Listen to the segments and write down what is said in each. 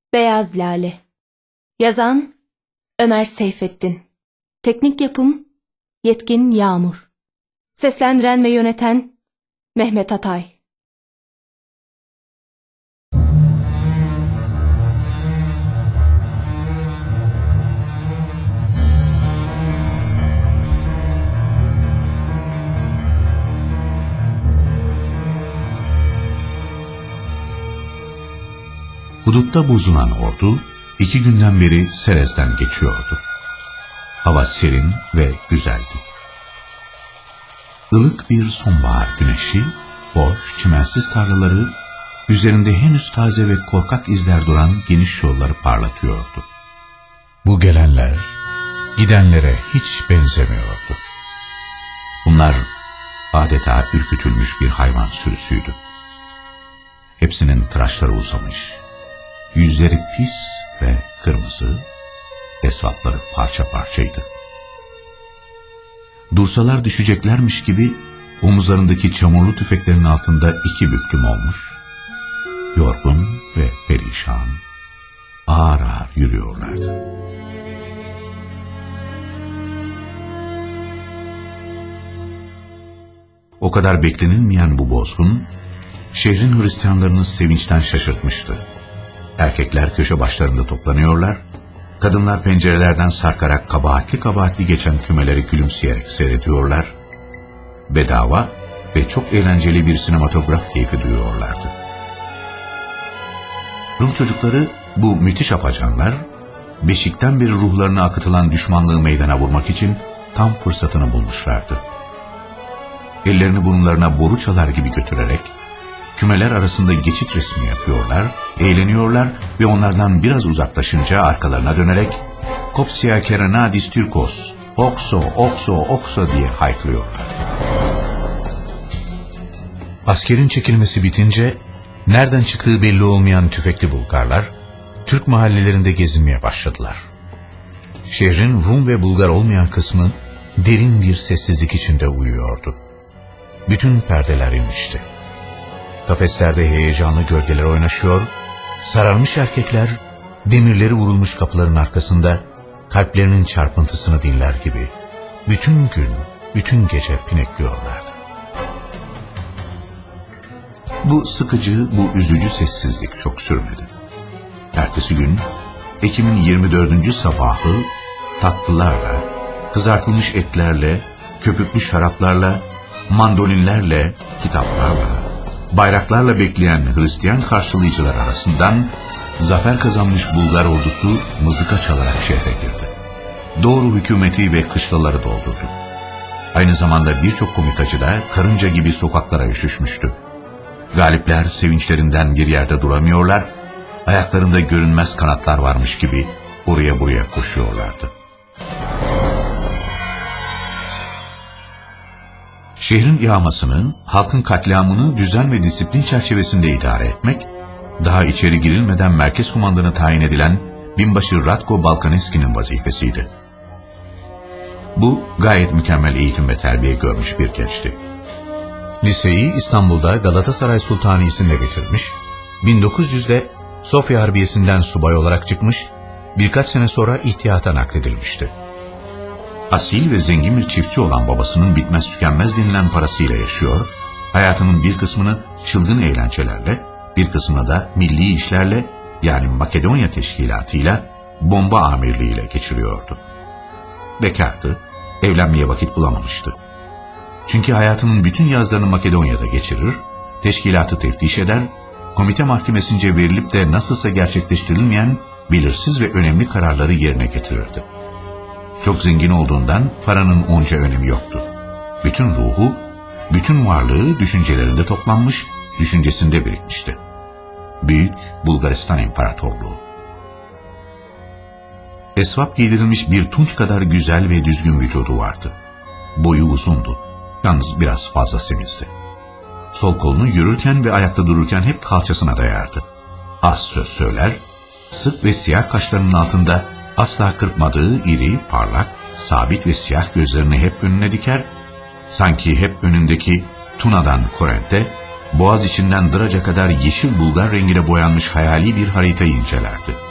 Beyaz Lale. Yazan Ömer Seyfettin. Teknik yapım Yetkin Yağmur. Seslendiren ve yöneten Mehmet Atay. Hudutta bozulan ordu 2 günden beri Serez'den geçiyordu. Hava serin ve güzeldi. Ilık bir sonbahar güneşi, boş, çimensiz tarlaları, üzerinde henüz taze ve korkak izler duran geniş yolları parlatıyordu. Bu gelenler, gidenlere hiç benzemiyordu. Bunlar adeta ürkütülmüş bir hayvan sürüsüydü. Hepsinin tıraşları uzamış, yüzleri pis ve kırmızı, esvapları parça parçaydı. Dursalar düşeceklermiş gibi omuzlarındaki çamurlu tüfeklerin altında 2 büklüm olmuş, yorgun ve perişan, ağır ağır yürüyorlardı. O kadar beklenilmeyen bu bozgun, şehrin Hristiyanlarını sevinçten şaşırtmıştı. Erkekler köşe başlarında toplanıyorlar, kadınlar pencerelerden sarkarak kabahatli geçen kümeleri gülümseyerek seyrediyorlar, bedava ve çok eğlenceli bir sinematograf keyfi duyuyorlardı. Rum çocukları, bu müthiş afacanlar, beşikten beri ruhlarına akıtılan düşmanlığı meydana vurmak için tam fırsatını bulmuşlardı. Ellerini burunlarına boru çalar gibi götürerek, kümeler arasında geçit resmi yapıyorlar, eğleniyorlar ve onlardan biraz uzaklaşınca arkalarına dönerek "Kopsia Kerenadis Türkos, Okso, Okso, Okso" diye haykırıyorlar. Askerin çekilmesi bitince nereden çıktığı belli olmayan tüfekli Bulgarlar Türk mahallelerinde gezinmeye başladılar. Şehrin Rum ve Bulgar olmayan kısmı derin bir sessizlik içinde uyuyordu. Bütün perdeler inmişti. Kafeslerde heyecanlı gölgeler oynaşıyor, sararmış erkekler demirleri vurulmuş kapıların arkasında kalplerinin çarpıntısını dinler gibi bütün gün, bütün gece pinekliyorlardı. Bu sıkıcı, bu üzücü sessizlik çok sürmedi. Ertesi gün Ekim'in 24. sabahı tatlılarla, kızartılmış etlerle, köpüklü şaraplarla, mandolinlerle, kitaplarla, bayraklarla bekleyen Hristiyan karşılayıcılar arasından zafer kazanmış Bulgar ordusu mızıka çalarak şehre girdi. Doğru hükümeti ve kışlaları doldurdu. Aynı zamanda birçok komitacı da karınca gibi sokaklara üşüşmüştü. Galipler sevinçlerinden bir yerde duramıyorlar, ayaklarında görünmez kanatlar varmış gibi oraya buraya koşuyorlardı. Şehrin yağmasını, halkın katliamını düzen ve disiplin çerçevesinde idare etmek, daha içeri girilmeden merkez kumandanı tayin edilen binbaşı Ratko Balkaneski'nin vazifesiydi. Bu gayet mükemmel eğitim ve terbiye görmüş bir gençti. Liseyi İstanbul'da Galatasaray Sultanisi'nde bitirmiş, 1900'de Sofya Harbiyesi'nden subay olarak çıkmış, birkaç sene sonra ihtiyata nakledilmişti. Asil ve zengin bir çiftçi olan babasının bitmez tükenmez denilen parasıyla yaşıyor, hayatının bir kısmını çılgın eğlencelerle, bir kısmını da milli işlerle, yani Makedonya Teşkilatı'yla, bomba amirliğiyle geçiriyordu. Bekardı, evlenmeye vakit bulamamıştı. Çünkü hayatının bütün yazlarını Makedonya'da geçirir, teşkilatı teftiş eder, komite mahkemesince verilip de nasılsa gerçekleştirilmeyen belirsiz ve önemli kararları yerine getirirdi. Çok zengin olduğundan paranın onca önemi yoktu. Bütün ruhu, bütün varlığı düşüncelerinde toplanmış, düşüncesinde birikmişti. Büyük Bulgaristan İmparatorluğu. Esvap giydirilmiş bir tunç kadar güzel ve düzgün vücudu vardı. Boyu uzundu, yalnız biraz fazla semizdi. Sol kolunu yürürken ve ayakta dururken hep kalçasına dayardı. Az söz söyler, sık ve siyah kaşlarının altında asla kırpmadığı iri, parlak, sabit ve siyah gözlerini hep önüne diker, sanki hep önündeki Tuna'dan Korent'e, Boğaz içinden Draç'a kadar yeşil Bulgar rengine boyanmış hayali bir haritayı incelerdi.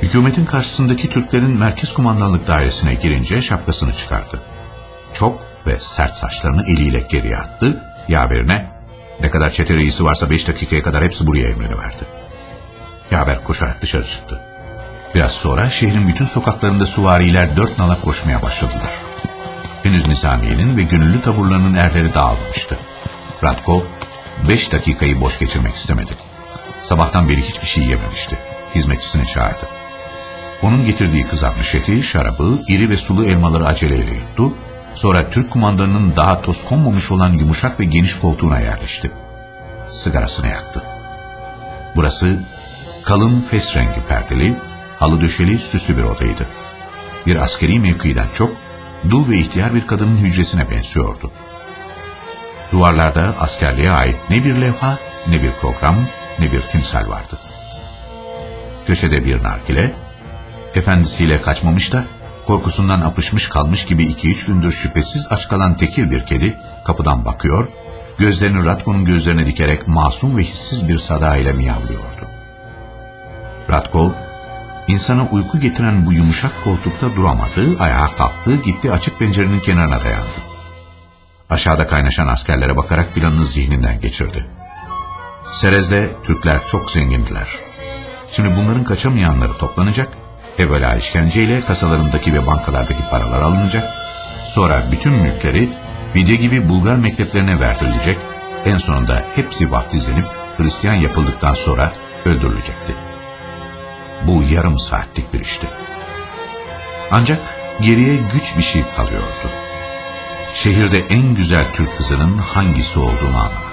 Hükümetin karşısındaki Türklerin merkez kumandanlık dairesine girince şapkasını çıkardı. Çok ve sert saçlarını eliyle geriye attı, yaverine "Ne kadar çete reisi varsa 5 dakikaya kadar hepsi buraya" emrini verdi. Yaver koşarak dışarı çıktı. Biraz sonra şehrin bütün sokaklarında süvariler 4 nala koşmaya başladılar. Henüz nizamiyenin ve gönüllü taburlarının erleri dağılmıştı. Ratko 5 dakikayı boş geçirmek istemedi. Sabahtan beri hiçbir şey yememişti. Hizmetçisini çağırdı. Onun getirdiği kızartmış eti, şarabı, iri ve sulu elmaları aceleyle yuttu. Sonra Türk kumandanının daha toz konmamış olan yumuşak ve geniş koltuğuna yerleşti. Sigarasını yaktı. Burası kalın fes rengi perdeli, halı döşeli süslü bir odaydı. Bir askeri mevkiden çok, dul ve ihtiyar bir kadının hücresine benziyordu. Duvarlarda askerliğe ait ne bir levha, ne bir program, ne bir timsal vardı. Köşede bir nargile, efendisiyle kaçmamış da korkusundan apışmış kalmış gibi 2-3 gündür şüphesiz aç kalan tekir bir kedi kapıdan bakıyor, gözlerini Ratko'nun gözlerine dikerek masum ve hissiz bir sada ile miyavlıyordu. Ratko, insana uyku getiren bu yumuşak koltukta duramadı, ayağa kalktı, gitti açık pencerenin kenarına dayandı. Aşağıda kaynaşan askerlere bakarak planını zihninden geçirdi. Serez'de Türkler çok zengindiler. Şimdi bunların kaçamayanları toplanacak, evvela işkenceyle kasalarındaki ve bankalardaki paralar alınacak, sonra bütün mülkleri fidye gibi Bulgar mekteplerine verdirilecek, en sonunda hepsi vaftizlenip Hristiyan yapıldıktan sonra öldürülecekti. Bu yarım saatlik bir işti. Ancak geriye güç bir şey kalıyordu. Şehirde en güzel Türk kızının hangisi olduğunu anlamak.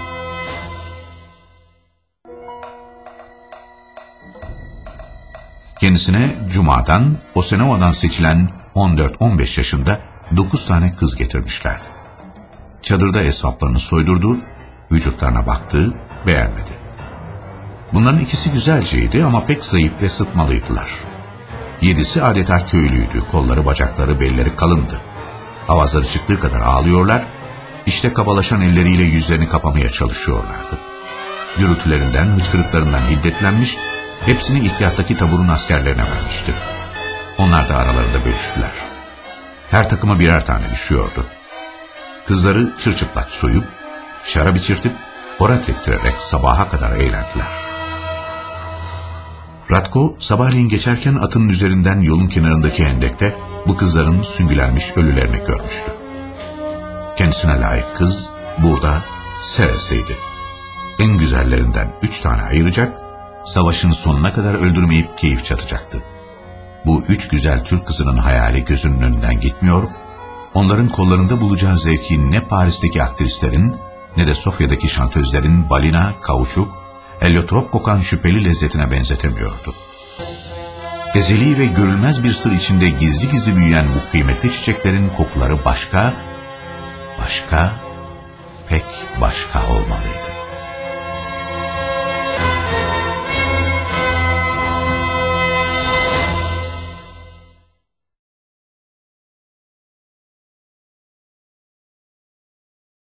Kendisine Cuma'dan, Osenova'dan seçilen 14-15 yaşında 9 tane kız getirmişlerdi. Çadırda esvaplarını soydurdu, vücutlarına baktı, beğenmedi. Bunların ikisi güzelceydi ama pek zayıf ve sıtmalıydılar. 7'si adeta köylüydü, kolları, bacakları, belleri kalındı. Avazları çıktığı kadar ağlıyorlar, işte kabalaşan elleriyle yüzlerini kapamaya çalışıyorlardı. Gürültülerinden, hıçkırıklarından hiddetlenmiş, hepsini ihtiyattaki taburun askerlerine vermişti. Onlar da aralarında bölüştüler. Her takıma birer tane düşüyordu. Kızları çırçıplak soyup, şarap içirtip, horat ettirerek sabaha kadar eğlendiler. Ratko sabahleyin geçerken atının üzerinden yolun kenarındaki hendekte bu kızların süngülenmiş ölülerini görmüştü. Kendisine layık kız burada Serez'deydi. En güzellerinden 3 tane ayıracak, savaşın sonuna kadar öldürmeyip keyif çatacaktı. Bu 3 güzel Türk kızının hayali gözünün önünden gitmiyor, onların kollarında bulacağı zevki ne Paris'teki aktrislerin ne de Sofya'daki şantözlerin balina, kauçuk, heliotrop kokan şüpheli lezzetine benzetemiyordu. Ezeli ve görülmez bir sır içinde gizli gizli büyüyen bu kıymetli çiçeklerin kokuları başka, pek başka olmalıydı.